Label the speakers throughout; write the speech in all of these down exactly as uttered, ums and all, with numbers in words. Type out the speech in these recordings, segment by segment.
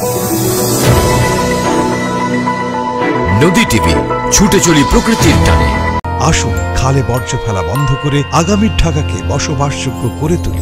Speaker 1: নদী টিভি, ছুটে চলি প্রকৃতির টানে।
Speaker 2: আসুন খালে বর্জ্য ফেলা বন্ধ করে আগামীর ঢাকাকে বসবাসযোগ্য করে তুলি।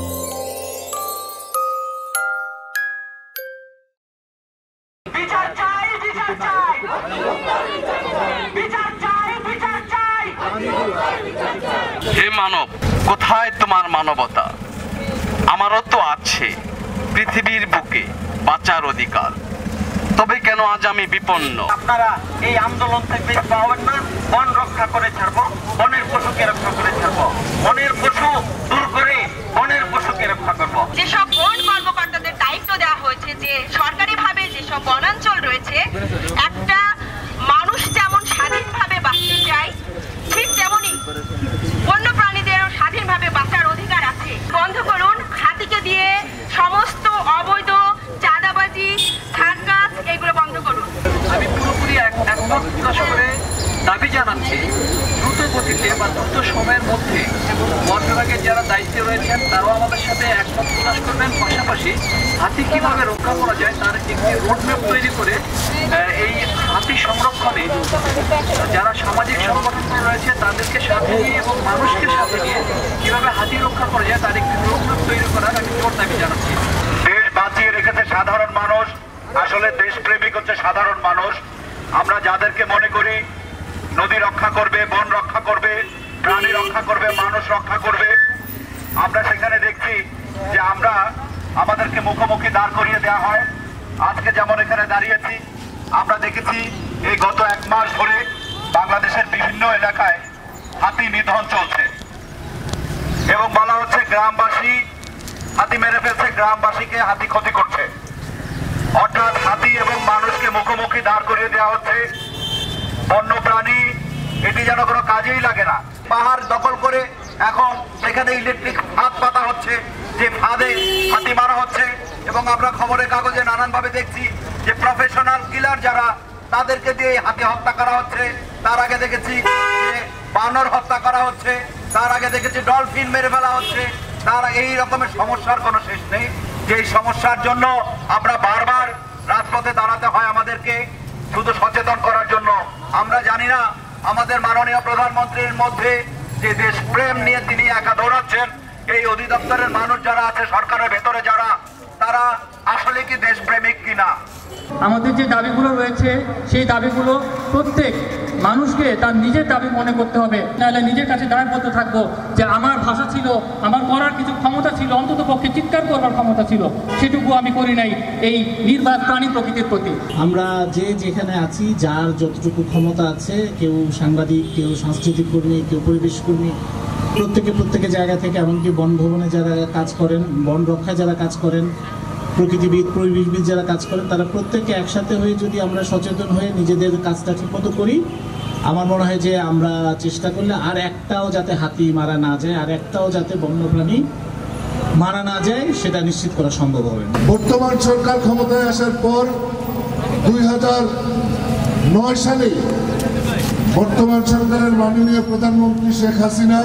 Speaker 3: হে মানব, কোথায় তোমার মানবতা? আমারও তো আছে পৃথিবীর বুকে বাঁচার অধিকার, তবে কেন আজ আমি বিপন্ন?
Speaker 4: আপনারা এই আন্দোলন থেকে পাবেন না। বন রক্ষা করে ছাড়বো, বনের পশুকে রক্ষা করে ছাড়বো, বনের পশু দূর করে বনের পশুকে রক্ষা করবো।
Speaker 5: যেসব বন কর্মকর্তাদের দায়িত্ব দেওয়া হয়েছে যে সরকারিভাবে যেসব বনাঞ্চল রয়েছে, একটা মানুষ যেমন স্বাধীনভাবে বাঁচতে চায়, ঠিক তেমনি বন্য প্রাণীদেরও স্বাধীনভাবে বাঁচার অধিকার আছে। বন্ধ করুন হাতিকে দিয়ে সমস্ত অবৈধ চাঁদাবাজি, ধান গাছ, এগুলো বন্ধ করুন।
Speaker 3: আমি পুরোপুরি একমত প্রকাশ করে দাবি জানাচ্ছি দ্রুত গতিতে বা দ্রুত সময়ের মধ্যে বন বিভাগের যারা দায়িত্বে রয়েছেন তারাও আমাদের সাথে একমত প্রকাশ করবেন। পাশাপাশি হাতি কিভাবে রক্ষা করা যায় তার একটি রোডম্যাপ তৈরি করে এই হাতি সংরক্ষণে যারা সামাজিক সংগঠন রয়েছে তাদেরকে সাথে নিয়ে এবং মানুষকে সাথে নিয়ে কিভাবে হাতি রক্ষা করা যায় তার একটি রোডম্যাপ তৈরি করার আমি জোর দাবি জানাচ্ছি।
Speaker 4: দেশ বাঁচিয়ে রেখেছে সাধারণ মানুষ। আসলে দেশপ্রেমিক হচ্ছে সাধারণ মানুষ। আমরা যাদেরকে মনে করি নদী রক্ষা করবে, বন রক্ষা করবে, প্রাণী রক্ষা করবে, মানুষ রক্ষা করবে, আমরা সেখানে দেখছি যে আমরা আমাদেরকে মুখোমুখি দাঁড় করিয়ে দেওয়া হয়। আজকে যেমন এখানে দাঁড়িয়েছি, আমরা দেখেছি এই গত এক মাস ধরে বাংলাদেশের বিভিন্ন এলাকায় হাতি নিধন চলছে এবং বলা হচ্ছে গ্রামবাসী হাতি মেরে ফেলছে, গ্রামবাসীকে হাতি ক্ষতি করছে। অর্থাৎ হাতি এবং মানুষকে মুখোমুখি দাঁড় করিয়ে দেওয়া হচ্ছে। বন্য প্রাণী এটি যেন কোনো কাজেই লাগে না। পাহাড় দখল করে এখন সেখানে ইলেকট্রিক ফাঁদ পাতা হচ্ছে, যে ফাঁদে হাতি মারা হচ্ছে। এবং আমরা খবরের কাগজে নানানভাবে দেখছি যে প্রফেশনাল কিলার যারা, তাদেরকে দিয়ে হাতি হত্যা করা হচ্ছে। তার আগে দেখেছি যে বানর হত্যা করা হচ্ছে, তার আগে দেখেছি ডলফিন মেরে ফেলা হচ্ছে। তার এই রকমের সমস্যার কোনো শেষ নেই। যেই সমস্যার জন্য আমরা বারবার রাজপথে দাঁড়াতে হয় আমাদেরকে শুধু সচেতন করার জন্য। আমরা জানি না আমাদের মাননীয় প্রধানমন্ত্রীর মধ্যে যে দেশপ্রেম নিয়ে তিনি একা দৌড়াচ্ছেন, এই অধিদপ্তরের মানুষ যারা আছে, সরকারের ভেতরে যারা, তারা আসলে কি দেশপ্রেমিক কিনা।
Speaker 6: আমাদের যে দাবিগুলো রয়েছে সেই দাবিগুলো প্রত্যেক মানুষকে তার নিজের দাবি মনে করতে হবে, নাহলে নিজের কাছে দায়বদ্ধ থাকবো যে আমার ভাষা ছিল, আমার করার কিছু ক্ষমতা ছিল, অন্তত পক্ষে চিৎকার করবার ক্ষমতা ছিল, সেটুকু আমি করি নাই এই নির্বাক প্রাণী প্রকৃতির প্রতি।
Speaker 7: আমরা যে যেখানে আছি, যার যতটুকু ক্ষমতা আছে, কেউ সাংবাদিক, কেউ সাংস্কৃতিক কর্মী, কেউ পরিবেশ কর্মী, প্রত্যেকে প্রত্যেকের জায়গা থেকে, এমনকি বন ভবনে যারা কাজ করেন, বন রক্ষায় যারা কাজ করেন, প্রকৃতিবিদ, পরিবেশবিদ যারা কাজ করেন, তারা প্রত্যেকে একসাথে হয়ে যদি আমরা সচেতন হয়ে নিজেদের কাজটা ঠিকমতো করি, আমার মনে হয় যে আমরা চেষ্টা করলে আর একটাও যাতে হাতি মারা না যায়, আর একটাও যাতে বন্যপ্রাণী মারা না যায়, সেটা নিশ্চিত করা সম্ভব হবে।
Speaker 8: বর্তমান সরকার ক্ষমতায় আসার পর দুই হাজার নয় সালে বর্তমান সরকারের মাননীয় প্রধানমন্ত্রী শেখ হাসিনা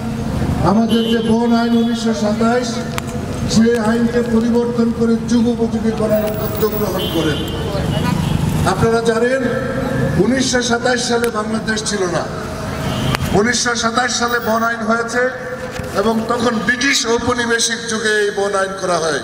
Speaker 8: আমাদের যে বন আইন উনিশশো সাতাইশ, সে আইনকে পরিবর্তন করে যুগোপযোগী করার উদ্যোগ গ্রহণ করেন। আপনারা জানেন উনিশশো সাতাইশ সালে বাংলাদেশ ছিল না। উনিশশো সাতাইশ সালে বন আইন হয়েছে এবং তখন ব্রিটিশ ঔপনিবেশিক যুগে এই বন আইন করা হয়।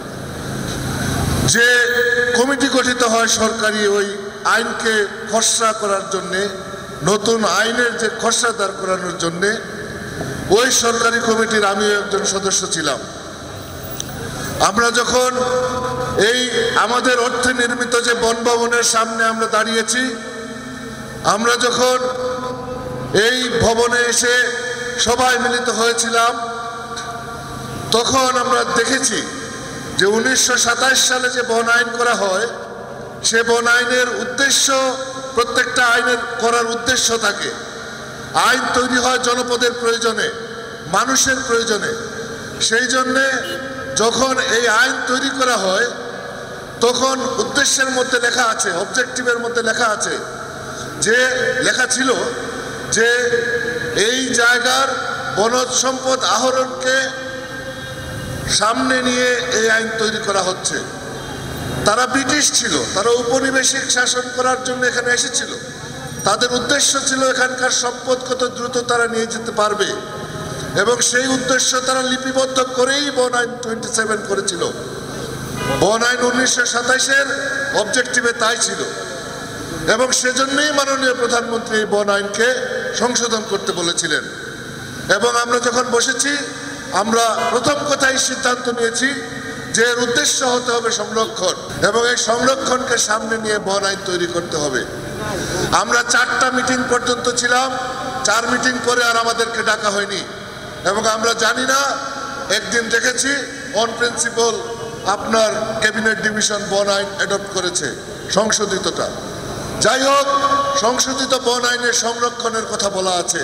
Speaker 8: যে কমিটি গঠিত হয় সরকারি ওই আইনকে খসড়া করার জন্যে, নতুন আইনের যে খসড়া দাঁড় করানোর জন্যে, ওই সরকারি কমিটির আমিও একজন সদস্য ছিলাম। আমরা যখন এই আমাদের অর্থে নির্মিত যে বন ভবনের সামনে আমরা দাঁড়িয়েছি, আমরা যখন এই ভবনে এসে সবাই মিলিত হয়েছিলাম, তখন আমরা দেখেছি যে উনিশশো সাতাইশ সালে যে বন আইন করা হয়, সে বন আইনের উদ্দেশ্য, প্রত্যেকটা আইনের করার উদ্দেশ্য থাকে। আইন তৈরি হয় জনপদের প্রয়োজনে, মানুষের প্রয়োজনে। সেই জন্যে যখন এই আইন তৈরি করা হয়, তখন উদ্দেশ্যের মধ্যে লেখা আছে, অবজেক্টিভের মধ্যে লেখা আছে, যে লেখা ছিল যে এই জায়গার বনজ সম্পদ আহরণকে সামনে নিয়ে এই আইন তৈরি করা হচ্ছে। তারা ব্রিটিশ ছিল, তারা উপনিবেশিক শাসন করার জন্য এখানে এসেছিল। তাদের উদ্দেশ্য ছিল এখানকার সম্পদ কত দ্রুত তারা নিয়ে যেতে পারবে, এবং সেই উদ্দেশ্য তারা লিপিবদ্ধ করেই বন আইন টোয়েন্টি সেভেন করেছিল। বন আইন উনিশশো সাতাইশের অবজেক্টিভে তাই ছিল, এবং সেজন্যই মাননীয় প্রধানমন্ত্রী এই বন আইনকে সংশোধন করতে বলেছিলেন। এবং আমরা যখন বসেছি, আমরা প্রথম কথাই সিদ্ধান্ত নিয়েছি যে এর উদ্দেশ্য হতে হবে সংরক্ষণ, এবং এই সংরক্ষণকে সামনে নিয়ে বন আইন তৈরি করতে হবে। আমরা চারটা মিটিং পর্যন্ত ছিলাম, চার মিটিং পরে আর আমাদেরকে ডাকা হয়নি, এবং আমরা জানি না, একদিন দেখেছি অন প্রিন্সিপাল আপনার ক্যাবিনেট ডিভিশন বন আইন অ্যাডপ্ট করেছে সংশোধিতটা। যাই হোক, সংশোধিত বন আইনের সংরক্ষণের কথা বলা আছে,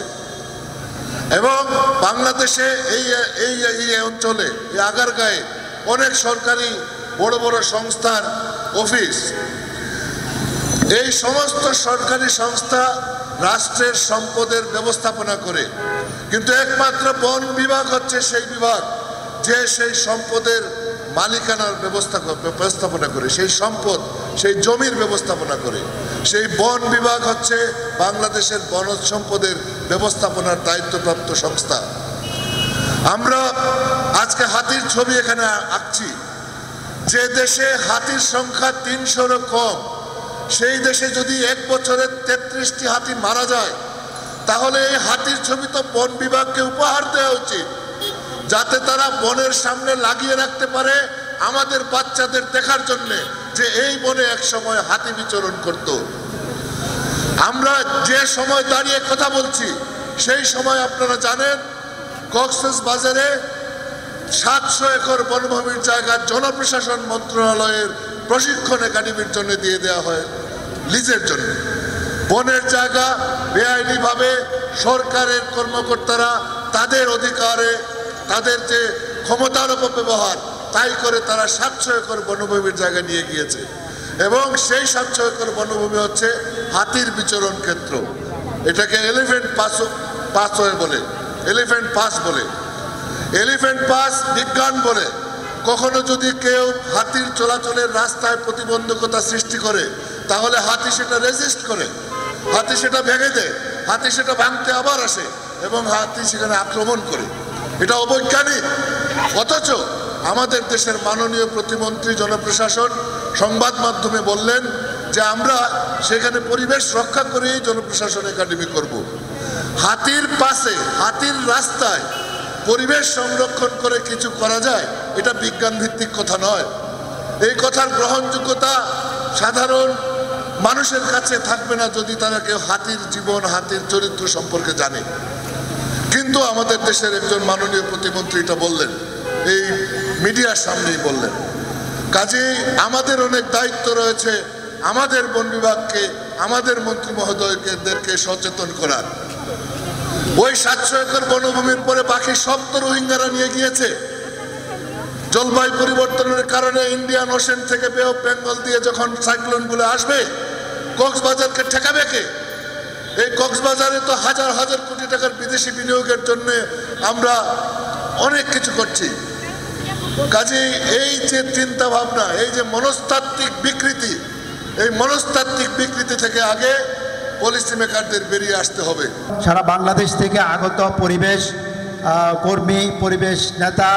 Speaker 8: এবং বাংলাদেশে এই এই এই অঞ্চলে এই আগারগাঁয়ে অনেক সরকারি বড় বড় সংস্থার অফিস। এই সমস্ত সরকারি সংস্থা রাষ্ট্রের সম্পদের ব্যবস্থাপনা করে, কিন্তু একমাত্র বন বিভাগ হচ্ছে সেই বিভাগ যে সেই সম্পদের মালিকানার ব্যবস্থা ব্যবস্থাপনা করে, সেই সম্পদ সেই জমির ব্যবস্থাপনা করে। সেই বন বিভাগ হচ্ছে বাংলাদেশের বনজ সম্পদের ব্যবস্থাপনার দায়িত্বপ্রাপ্ত সংস্থা। আমরা আজকে হাতির ছবি এখানে আঁকছি। যে দেশে হাতির সংখ্যা তিনশোরও কম, সেই দেশে যদি এক বছরে তেত্রিশটি হাতি মারা যায়, তাহলে এই হাতির ছবি তো বন বিভাগকে উপহার দেওয়া উচিত, যাতে তারা বনের সামনে লাগিয়ে রাখতে পারে আমাদের বাচ্চাদের দেখার জন্য যে এই বনে এক সময় হাতি বিচরণ করত। আমরা যে সময় দাঁড়িয়ে কথা বলছি, সেই সময় আপনারা জানেন কক্সবাজারে সাতশো একর বনভূমির জায়গা জনপ্রশাসন মন্ত্রণালয়ের প্রশিক্ষণ একাডেমির জন্য দিয়ে দেওয়া হয় লিজের জন্য। বনের জায়গা বেআইনিভাবে সরকারের কর্মকর্তারা তাদের অধিকারে, তাদের যে ক্ষমতার অপব্যবহার, তাই করে তারা সাতশো একর বনভূমির জায়গা নিয়ে গিয়েছে, এবং সেই সাতশো একর বনভূমি হচ্ছে হাতির বিচরণ ক্ষেত্র। এটাকে এলিফ্যান্ট পাস পাসওয়ে বলে, এলিফ্যান্ট পাস বলে। এলিফ্যান্ট পাস বিজ্ঞান বলে, কখনো যদি কেউ হাতির চলাচলের রাস্তায় প্রতিবন্ধকতা সৃষ্টি করে, তাহলে হাতি সেটা রেজিস্ট করে, হাতি সেটা ভেঙে দেয়, হাতি সেটা ভাঙতে আবার আসে, এবং হাতি সেখানে আক্রমণ করে। এটা অবৈজ্ঞানিক। অথচ আমাদের দেশের মাননীয় প্রতিমন্ত্রী জনপ্রশাসন সংবাদ মাধ্যমে বললেন যে আমরা সেখানে পরিবেশ রক্ষা করেই জনপ্রশাসন একাডেমি করব। হাতির পাশে, হাতির রাস্তায় পরিবেশ সংরক্ষণ করে কিছু করা যায়, এটা বিজ্ঞান ভিত্তিক কথা নয়। এই কথার গ্রহণযোগ্যতা সাধারণ মানুষের কাছে থাকবে না যদি তারা কেউ হাতির জীবন, হাতির চরিত্র সম্পর্কে জানে। কিন্তু আমাদের দেশের একজন মাননীয় প্রতিমন্ত্রী এটা বললেন, এই মিডিয়ার সামনেই বললেন। কাজেই আমাদের অনেক দায়িত্ব রয়েছে আমাদের বন বিভাগকে, আমাদের মন্ত্রী মহোদয়দেরকে সচেতন করার। ওই সাতশো একর বনভূমির পরে বাকি সব তো রোহিঙ্গারা নিয়ে গিয়েছে। জলবায়ু পরিবর্তনের কারণে ইন্ডিয়ান ওশেন থেকে বে অফ বেঙ্গল দিয়ে যখন সাইক্লোনগুলো আসবে, কক্সবাজারকে ঠেকাবে কে? এই কক্সবাজারে তো হাজার হাজার কোটি টাকার বিদেশি বিনিয়োগের জন্য আমরা অনেক কিছু করছি। কাজেই এই যে চিন্তা ভাবনা, এই যে মনস্তাত্ত্বিক বিকৃতি, এই মনস্তাত্ত্বিক বিকৃতি থেকে আগে পলিসি মেকারদের বেরিয়ে আসতে হবে।
Speaker 9: সারা বাংলাদেশ থেকে আগত পরিবেশ কর্মী, পরিবেশ নেতা,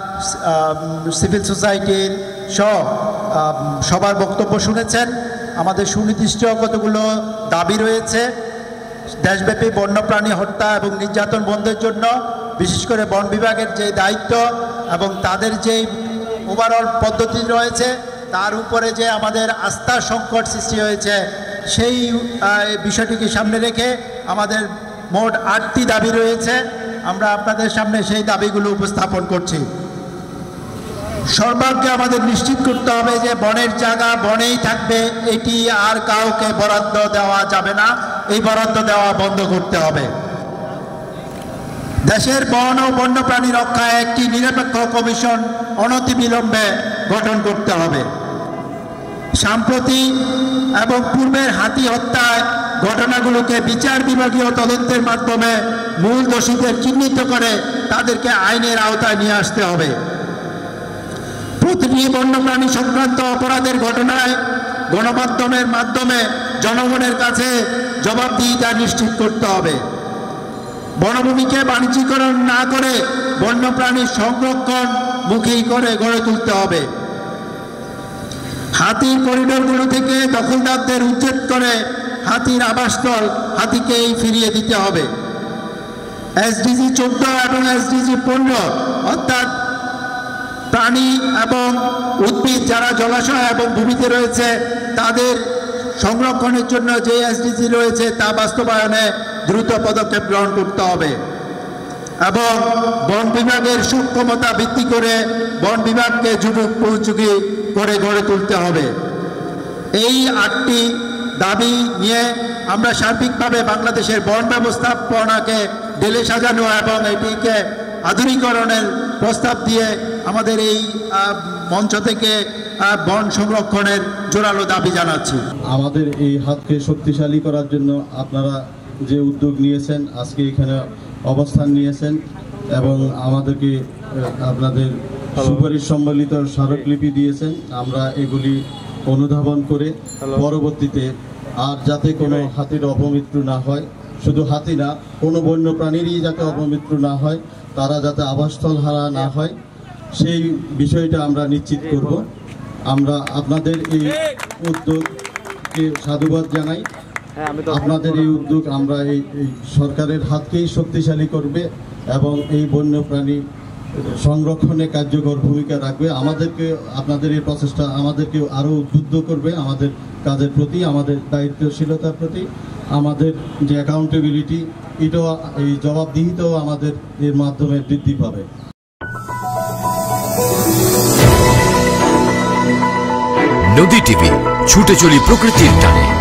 Speaker 9: সিভিল সোসাইটির সহ সবার বক্তব্য শুনেছেন। আমাদের সুনির্দিষ্ট কতগুলো দাবি রয়েছে। দেশব্যাপী বন্যপ্রাণী হত্যা এবং নির্যাতন বন্ধের জন্য বিশেষ করে বন বিভাগের যে দায়িত্ব এবং তাদের যে ওভারঅল পদ্ধতি রয়েছে, তার উপরে যে আমাদের আস্থার সংকট সৃষ্টি হয়েছে, সেই বিষয়টিকে সামনে রেখে আমাদের মোট আটটি দাবি রয়েছে। আমরা আপনাদের সামনে সেই দাবিগুলো উপস্থাপন করছি। সর্বাগ্রে আমাদের নিশ্চিত করতে হবে যে বনের জায়গা বনেই থাকবে, এটি আর কাউকে বরাদ্দ দেওয়া যাবে না। এই বরাদ্দ দেওয়া বন্ধ করতে হবে। দেশের বন ও বন্যপ্রাণী রক্ষায় একটি নিরপেক্ষ কমিশন অনতিবিলম্বে গঠন করতে হবে। সাম্প্রতিক এবং পূর্বের হাতি হত্যায় ঘটনাগুলোকে বিচার বিভাগীয় তদন্তের মাধ্যমে মূল দোষীদের চিহ্নিত করে তাদেরকে আইনের আওতায় নিয়ে আসতে হবে। প্রতিটি বন্যপ্রাণী সংক্রান্ত অপরাধের ঘটনায় গণমাধ্যমের মাধ্যমে জনগণের কাছে জবাবদিহিতা নিশ্চিত করতে হবে। বনভূমিকে বাণিজ্যিকরণ না করে বন্যপ্রাণীর সংরক্ষণ মুখী করে গড়ে তুলতে হবে। হাতির করিডোরগুলো থেকে দখলদারদের উচ্ছেদ করে হাতির আবাসস্থল হাতিকেই ফিরিয়ে দিতে হবে। এসডিজি চোদ্দ এবং এসডিজি পনেরো অর্থাৎ প্রাণী এবং উদ্ভিদ যারা জলাশয় এবং ভূমিতে রয়েছে তাদের সংরক্ষণের জন্য যে এসডিজি রয়েছে তা বাস্তবায়নে দ্রুত পদক্ষেপ গ্রহণ করতে হবে এবং বন বিভাগের সক্ষমতা ভিত্তি করে বন বিভাগকে যুবক উপযোগী করে গড়ে তুলতে হবে। এই আটটি দাবি নিয়ে আমরা সার্বিকভাবে বাংলাদেশের বন ব্যবস্থাপনাকে ঢেলে সাজানো এবং এটিকে আধুনিকরণের প্রস্তাব দিয়ে আমাদের এই মঞ্চ থেকে বন সংরক্ষণের জোরালো দাবি জানাচ্ছি।
Speaker 10: আমাদের এই হাতকে শক্তিশালী করার জন্য আপনারা যে উদ্যোগ নিয়েছেন, আজকে এখানে অবস্থান নিয়েছেন এবং আমাদেরকে আপনাদের সুপারিশ সম্বলিত স্মারকলিপি দিয়েছেন, আমরা এগুলি অনুধাবন করে পরবর্তীতে আর যাতে কোনো হাতির অপমৃত্যু না হয়, শুধু হাতি না কোনো বন্য প্রাণীরই যাতে অপমৃত্যু না হয়, তারা যাতে আবাসস্থল হারা না হয় সেই বিষয়টা আমরা নিশ্চিত করব। আমরা আপনাদের এই উদ্যোগকে সাধুবাদ জানাই। আপনাদের এই উদ্যোগ আমরা এই সরকারের হাতকেই শক্তিশালী করবে এবং এই বন্যপ্রাণী সংরক্ষণে কার্যকর ভূমিকা রাখবে। আমাদেরকে আপনাদের এই প্রচেষ্টা আমাদেরকে আরও উদ্বুদ্ধ করবে আমাদের কাজের প্রতি, আমাদের দায়িত্বশীলতার প্রতি, আমাদের যে অ্যাকাউন্টেবিলিটি এটাও এই জবাবদিহিতাও আমাদের এর মাধ্যমে বৃদ্ধি পাবে।
Speaker 1: নদী টিভি, ছুটে চলি প্রকৃতির টানে।